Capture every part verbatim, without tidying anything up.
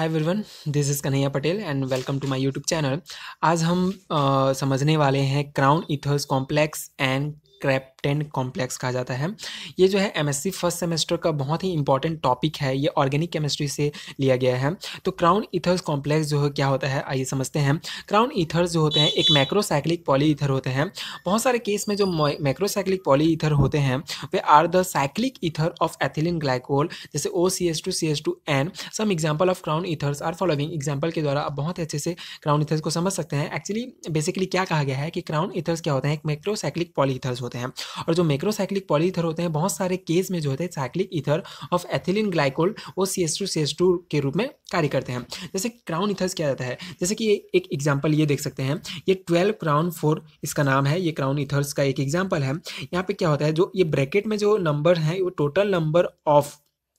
Hi everyone, this is Kanhaiya Patel and welcome to my YouTube channel. आज हम अ, समझने वाले हैं crown ethers complex and cryptand complex कहा जाता है। ये जो है एमएससी फर्स्ट सेमेस्टर का बहुत ही इंपॉर्टेंट टॉपिक है। ये ऑर्गेनिक केमिस्ट्री से लिया गया है। तो क्राउन ईथर्स कॉम्प्लेक्स जो है क्या होता है, आइए समझते हैं। क्राउन ईथर्स जो होते हैं एक मैक्रोसाइक्लिक पॉलीईथर होते हैं। बहुत सारे केस में जो मैक्रोसाइक्लिक पॉलीईथर होते हैं they are the cyclic ether of ethylene glycol, जैसे O C H two C H two n. Some example of crown ethers are following. Example के द्वारा आप बहुत अच्छे से क्राउन ईथर्स को समझ सकते हैं। एक्चुअली बेसिकली क्या कहा गया है कि क्राउन ईथर्स क्या होते हैं, एक मैक्रोसाइक्लिक पॉलीईथर्स होते हैं। और जो मैक्रोसाइक्लिक पॉलीईथर होते हैं बहुत सारे केस में जो होते हैं cyclic ether of ethylene glycol O C H two C H two के रूप में कार्य करते हैं। जैसे क्राउन ईथर्स क्या होता है, जैसे कि एक एग्जाम्पल ये देख सकते हैं, ये ट्वेल्व क्राउन फोर इसका नाम है। ये क्राउन ईथर्स का एक एग्जाम्पल है। यहाँ पे क्या होता है, जो ये ब्रैकेट में जो नंबर है वो total number of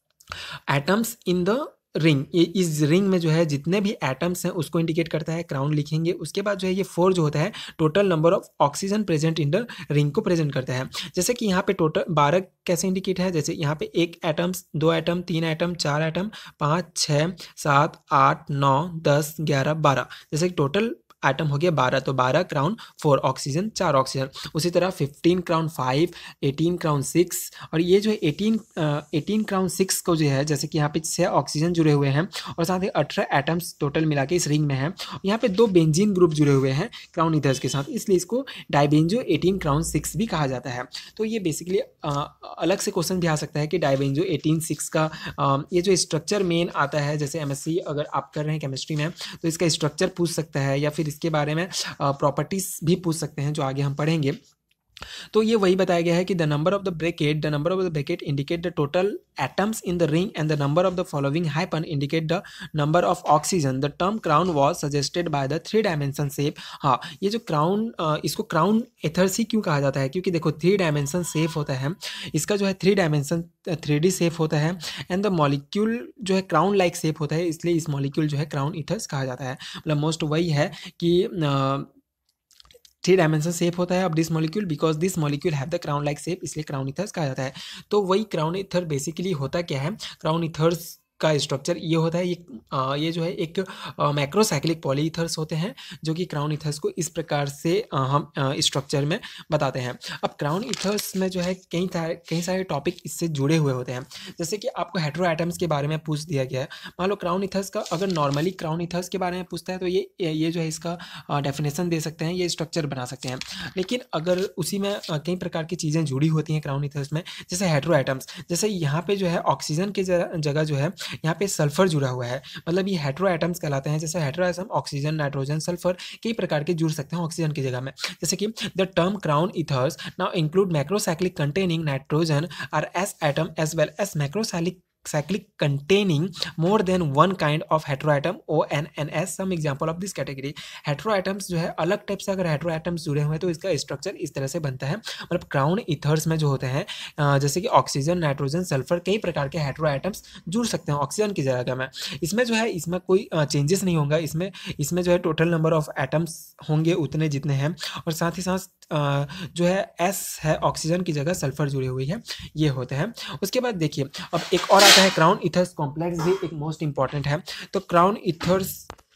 atoms in the ring, ये इस रिंग में जो है जितने भी एटम्स हैं उसको इंडिकेट करता है, क्राउन लिखेंगे। उसके बाद जो है ये फोर जो होता है total number of oxygen present in the ring को प्रेजेंट करता है। जैसे कि यहाँ पे टोटल बारह कैसे इंडिकेट है, जैसे यहाँ पे एक एटम्स, दो एटम, तीन एटम, चार एटम, पाँच, छः, सात, आठ, नौ, दस, ग्यारह, बारह। जैसे कि टोटल आइटम हो गया बारह, तो बारह क्राउन फोर, ऑक्सीजन चार ऑक्सीजन। उसी तरह fifteen crown five, eighteen crown six, और ये जो है एटीन एटीन क्राउन सिक्स को जो है जैसे कि यहाँ पे छः ऑक्सीजन जुड़े हुए हैं और साथ ही अठारह एटम्स टोटल मिला के इस रिंग में है। यहाँ पे दो बेंजीन ग्रुप जुड़े हुए हैं क्राउन ईथर्स के साथ, इसलिए इसको डाइबेंजो एटीन क्राउन सिक्स भी कहा जाता है। तो ये बेसिकली अलग से क्वेश्चन भी आ सकता है कि डाइबेंजो एटीन सिक्स का आ, ये जो स्ट्रक्चर मेन आता है, जैसे एमएससी अगर आप कर रहे हैं केमिस्ट्री में तो इसका स्ट्रक्चर पूछ सकता है, या फिर इसके बारे में प्रॉपर्टीज भी पूछ सकते हैं जो आगे हम पढ़ेंगे। तो ये वही बताया गया है कि the number of the bracket the number of the bracket indicate the total atoms in the ring and the number of the following hyphen indicate the number of oxygen. The term crown was suggested by the three dimension shape. हाँ, ये जो crown, इसको crown एथर्स ही क्यों कहा जाता है, क्योंकि देखो थ्री डायमेंशन शेप होता है इसका, जो है three dimension three D shape होता है एंड द मॉलिक्यूल जो है क्राउन लाइक शेप होता है, इसलिए इस मॉलिक्यूल जो है क्राउन ईथर्स कहा जाता है। मतलब मोस्ट वही है कि थ्री डायमेंशन शेप होता है of this molecule because this molecule have the crown like shape, इसलिए क्राउन ईथर्स कहा जाता है। तो वही क्राउन ईथर बेसिकली होता क्या है, क्राउन ईथर्स का स्ट्रक्चर ये होता है, ये आ, ये जो है एक मैक्रोसाइक्लिक पॉलीईथर्स होते हैं जो कि क्राउन ईथर्स को इस प्रकार से आ, हम स्ट्रक्चर में बताते हैं। अब क्राउन ईथर्स में जो है कई सारे कई सारे टॉपिक इससे जुड़े हुए होते हैं। जैसे कि आपको हेटेरो एटम्स के बारे में पूछ दिया गया है। मान लो क्राउन ईथर्स का अगर नॉर्मली क्राउन ईथर्स के बारे में पूछता है तो ये ये जो है इसका डेफिनेशन दे सकते हैं, ये स्ट्रक्चर बना सकते हैं। लेकिन अगर उसी में कई प्रकार की चीज़ें जुड़ी होती हैं क्राउन ईथर्स में, जैसे हेटेरो एटम्स, जैसे यहाँ पे जो है ऑक्सीजन की जगह जो है यहाँ पे सल्फर जुड़ा हुआ है, मतलब ये हेटेरो एटम्स कहलाते हैं। जैसे hetero atom oxygen, nitrogen, sulphur कई प्रकार के जुड़ सकते हैं ऑक्सीजन की जगह में। जैसे कि the term crown ethers now include macrocyclic containing nitrogen or S atom as well as macrocyclic cyclic containing more than one kind of heteroatom O N N S। some example of this category। heteroatoms जो है अलग type से अगर heteroatoms जुड़े हुए हैं तो इसका स्ट्रक्चर इस तरह से बनता है। मतलब क्राउन ईथर्स में जो होते हैं जैसे कि ऑक्सीजन, नाइट्रोजन, सल्फर कई प्रकार के heteroatoms जुड़ सकते हैं ऑक्सीजन की जगह में। इसमें जो है इसमें कोई चेंजेस नहीं होगा, इसमें इसमें जो है टोटल नंबर ऑफ एटम्स होंगे उतने जितने हैं, और साथ ही साथ जो है एस है ऑक्सीजन की जगह सल्फर जुड़ी हुई है, ये होते हैं। उसके बाद देखिए अब एक और आता है क्राउन ईथर्स कॉम्प्लेक्स, भी एक मोस्ट इंपॉर्टेंट है। तो क्राउन ईथर्स,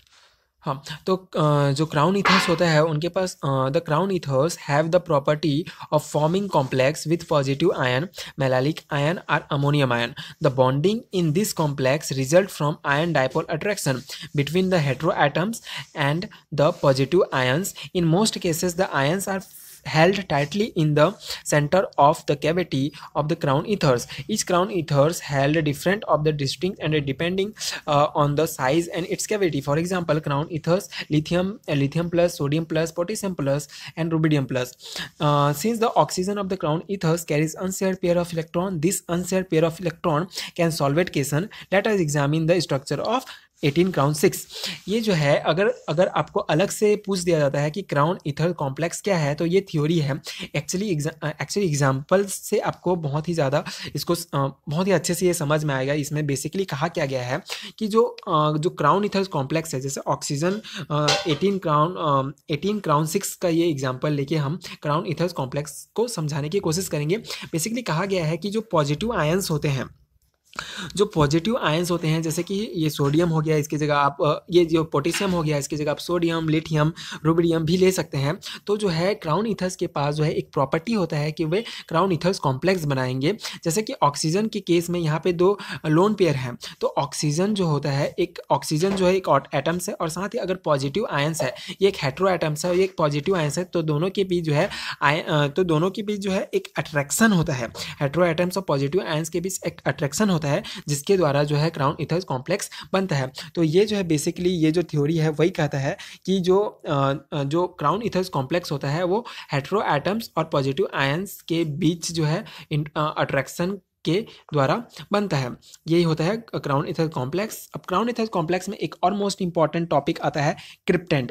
हाँ, तो जो क्राउन ईथर्स होता है उनके पास the crown ethers have the property of forming complex with positive ion, metallic ion और ammonium ion. The bonding in this complex result from ion dipole attraction between the hetero atoms and the positive ions. In most cases the ions are held tightly in the center of the cavity of the crown ethers. Each crown ethers held different of the distinct and depending uh, on the size and its cavity. For example, crown ethers lithium, uh, lithium plus, sodium plus, potassium plus, and rubidium plus. Uh, since the oxygen of the crown ethers carries unshared pair of electron, this unshared pair of electron can solve it cation. Let us examine the structure of eighteen crown six. ये जो है अगर अगर आपको अलग से पूछ दिया जाता है कि क्राउन ईथर कॉम्प्लेक्स क्या है, तो ये थ्योरी है। एक्चुअली एक्चुअली एग्जाम्पल से आपको बहुत ही ज़्यादा इसको बहुत ही अच्छे से ये समझ में आएगा। इसमें बेसिकली कहा क्या गया है कि जो जो क्राउन ईथर कॉम्प्लेक्स है, जैसे oxygen eighteen crown eighteen crown six का ये एग्जाम्पल लेके हम क्राउन ईथर कॉम्प्लेक्स को समझाने की कोशिश करेंगे। बेसिकली कहा गया है कि जो पॉजिटिव आयंस होते हैं जो पॉजिटिव आयंस होते हैं, जैसे कि ये सोडियम हो गया, इसकी जगह आप अ, ये जो पोटेशियम हो गया, इसकी जगह आप सोडियम, लिथियम, रुबिडियम भी ले सकते हैं। तो जो है क्राउन ईथर्स के पास जो है एक प्रॉपर्टी होता है कि वे क्राउन ईथर्स कॉम्प्लेक्स बनाएंगे। जैसे कि ऑक्सीजन के केस में यहाँ पे दो लोन पेयर हैं, तो ऑक्सीजन जो होता है, एक ऑक्सीजन जो है एक एटम्स है, और साथ ही अगर पॉजिटिव आयंस है, ये एक हेट्रो एटम्स है और ये एक पॉजिटिव आयंस है, तो दोनों के बीच जो है आय अ, तो दोनों के बीच जो है एक अट्रैक्शन होता है। हेट्रो एटम्स और पॉजिटिव आयंस के बीच एक अट्रैक्शन होता है, जिसके द्वारा जो है क्राउन ईथर्स कॉम्प्लेक्स बनता है। तो ये जो है बेसिकली ये जो थ्योरी है वही कहता है कि जो अ, जो क्राउन ईथर्स कॉम्प्लेक्स होता है वो हेट्रो एटम्स और पॉजिटिव आयंस के बीच जो है अट्रैक्शन के द्वारा बनता है। यही होता है क्राउन ईथर कॉम्प्लेक्स। अब क्राउन ईथर कॉम्प्लेक्स में एक और मोस्ट इंपॉर्टेंट टॉपिक आता है क्रिप्टेंट।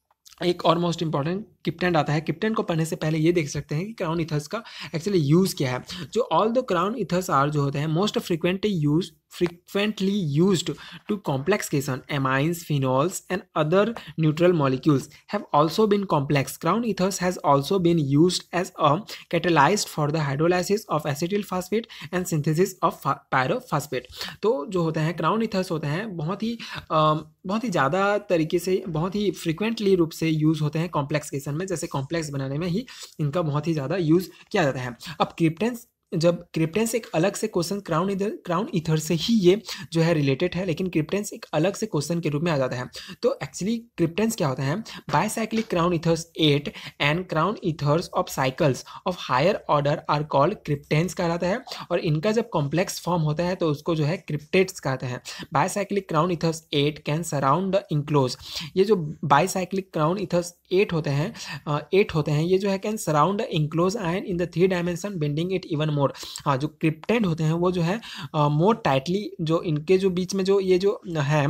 एक और मोस्ट इंपॉर्टेंट क्रिप्टेंट आता है। क्रिप्टेंट को पढ़ने से पहले ये देख सकते हैं कि क्राउन ईथर्स का एक्चुअली यूज़ क्या है। जो all the crown ethers are जो होते हैं most frequently use frequently used to complex cation amines, phenols and other neutral molecules have also been complex. Crown ethers has also been used as a catalyst for the hydrolysis of acetyl phosphate and synthesis of pyrophosphate. तो जो होते हैं crown ethers होते हैं बहुत ही बहुत ही ज़्यादा तरीके से, बहुत ही फ्रिक्वेंटली रूप से यूज़ होते हैं कॉम्प्लेक्स केशन में, जैसे कॉम्प्लेक्स बनाने में ही इनका बहुत ही ज़्यादा यूज़ किया जाता है। अब क्रिप्टेंस जब क्रिप्टेंस एक अलग से question crown ether crown ether से ही ये जो है रिलेटेड है, लेकिन क्रिप्टेंस एक अलग से क्वेश्चन के रूप में आ जाता है। तो एक्चुअली क्रिप्टेंस क्या होता है? Bicyclic crown ethers at and crown ethers of cycles of higher order are called cryptands कहलाता है, और इनका जब कॉम्प्लेक्स फॉर्म होता है तो उसको जो है क्रिप्टेट्स कहते हैं। Bicyclic crown ethers at can surround the enclose. ये जो बाइसाइक्लिक क्राउन ईथर्स एट होते हैं एट होते हैं ये जो है can surround the enclose ion in the three dimension bending it even more. हाँ, जो क्रिप्टेंट होते हैं वो जो है मोर टाइटली, जो इनके जो बीच में जो ये जो है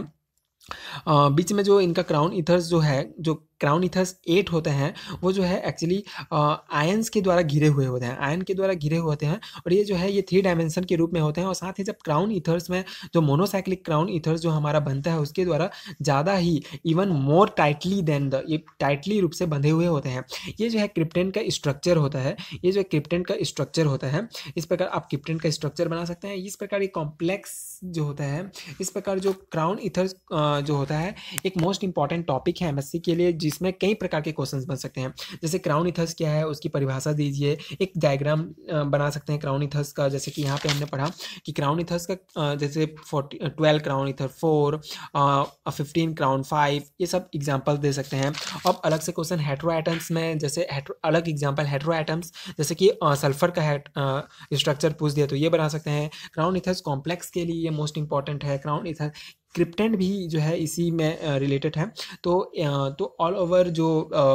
Uh, बीच में जो इनका क्राउन ईथर्स जो है, जो क्राउन ईथर्स एट होते हैं वो जो है एक्चुअली आयंस के द्वारा घिरे हुए होते हैं आयन के द्वारा घिरे हुए होते हैं और ये जो है ये थ्री डायमेंशन के रूप में होते हैं। और साथ ही जब क्राउन ईथर्स में जो मोनोसाइक्लिक क्राउन ईथर्स जो हमारा बनता है उसके द्वारा ज़्यादा ही even more tightly than the ये टाइटली रूप से बंधे हुए होते हैं। ये जो है क्रिप्टेंट का स्ट्रक्चर होता है ये जो क्रिप्टेंट का स्ट्रक्चर होता है इस प्रकार आप क्रिप्टेंट का स्ट्रक्चर बना सकते हैं। इस प्रकार ये कॉम्प्लेक्स जो होता है, इस प्रकार जो क्राउन ईथर्स जो होता है एक मोस्ट इंपॉर्टेंट टॉपिक है एमएससी के लिए, जिसमें कई प्रकार के क्वेश्चंस बन सकते हैं। जैसे क्राउन ईथर्स क्या है उसकी परिभाषा दीजिए, एक डायग्राम बना सकते हैं क्राउन ईथर्स का। जैसे कि यहाँ पे हमने पढ़ा कि क्राउन ईथर्स का जैसे forty twelve crown ether four, fifteen crown five, ये सब एग्जाम्पल दे सकते हैं। अब अलग से क्वेश्चन हेट्रो एटम्स में, जैसे हेट्रो अलग एग्जाम्पल हेट्रो एटम्स जैसे कि सल्फर का स्ट्रक्चर पूछ दिया तो ये बना सकते हैं। क्राउन ईथर्स कॉम्प्लेक्स के लिए ये मोस्ट इंपॉर्टेंट है। क्राउन ईथर क्रिप्टेंट भी जो है इसी में रिलेटेड है। तो तो ऑल ओवर जो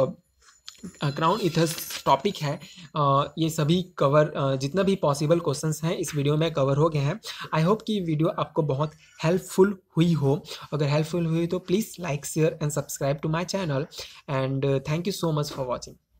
क्राउन ईथर्स टॉपिक है ये सभी कवर, जितना भी पॉसिबल क्वेश्चंस हैं इस वीडियो में कवर हो गए हैं। आई होप कि वीडियो आपको बहुत हेल्पफुल हुई हो। अगर हेल्पफुल हुई तो please like share and subscribe to my channel and thank you so much for watching.